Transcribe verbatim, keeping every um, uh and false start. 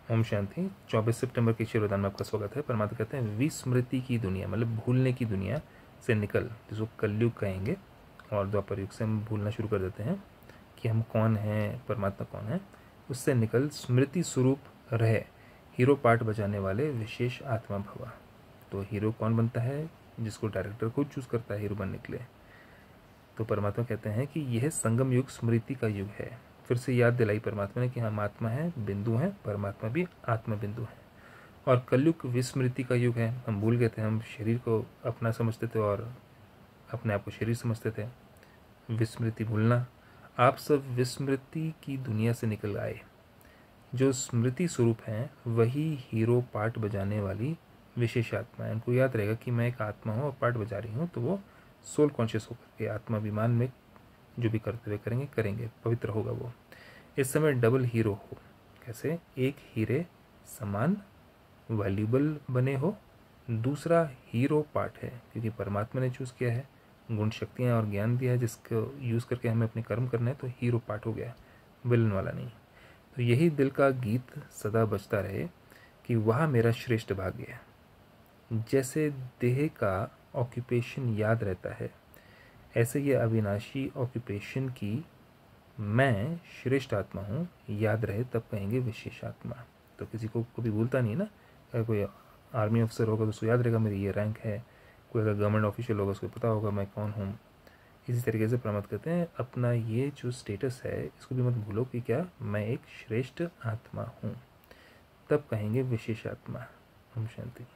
ओम शांति। चौबीस सितंबर के ईश्वरदान में आपका स्वागत है। परमात्मा कहते हैं विस्मृति की दुनिया, मतलब भूलने की दुनिया से निकल, जिसको कलयुग कहेंगे, और द्वापर युग से हम भूलना शुरू कर देते हैं कि हम कौन हैं, परमात्मा कौन है। उससे निकल स्मृति स्वरूप रहे, हीरो पार्ट बजाने वाले विशेष आत्मा भवा। तो हीरो कौन बनता है? जिसको डायरेक्टर खुद चूज करता है हीरो बनने के लिए। तो परमात्मा कहते हैं कि यह संगम युग स्मृति का युग है। फिर से याद दिलाई परमात्मा ने कि हम आत्मा हैं, बिंदु हैं, परमात्मा भी आत्मा बिंदु है। और कलयुग विस्मृति का युग है। हम भूल गए थे, हम शरीर को अपना समझते थे और अपने आप को शरीर समझते थे। विस्मृति, भूलना। आप सब विस्मृति की दुनिया से निकल आए। जो स्मृति स्वरूप हैं वही हीरो पार्ट बजाने वाली विशेष आत्मा है। उनको याद रहेगा कि मैं एक आत्मा हूँ और पार्ट बजा रही हूँ, तो वो सोल कॉन्शियस होकर के आत्माभिमान में जो भी कर्तव्य करेंगे करेंगे पवित्र होगा वो। इस समय डबल हीरो हो। कैसे? एक हीरे समान वैल्यूबल बने हो, दूसरा हीरो पार्ट है क्योंकि परमात्मा ने चूज़ किया है, गुण शक्तियाँ और ज्ञान दिया है जिसको यूज़ करके हमें अपने कर्म करना है, तो हीरो पार्ट हो गया, विलन वाला नहीं। तो यही दिल का गीत सदा बजता रहे कि वह मेरा श्रेष्ठ भाग्य है। जैसे देह का ऑक्यूपेशन याद रहता है, ऐसे ये अविनाशी ऑक्यूपेशन की मैं श्रेष्ठ आत्मा हूँ याद रहे, तब कहेंगे विशेष आत्मा। तो किसी को कभी भूलता नहीं ना। अगर कोई आर्मी अफसर होगा तो उसको याद रहेगा मेरी ये रैंक है। कोई अगर गवर्नमेंट ऑफिशियल होगा उसको पता होगा मैं कौन हूँ। इसी तरीके से परमात्मा कहते हैं अपना ये जो स्टेटस है इसको भी मत भूलो कि क्या मैं एक श्रेष्ठ आत्मा हूँ, तब कहेंगे विशेष आत्मा। ओम शांति।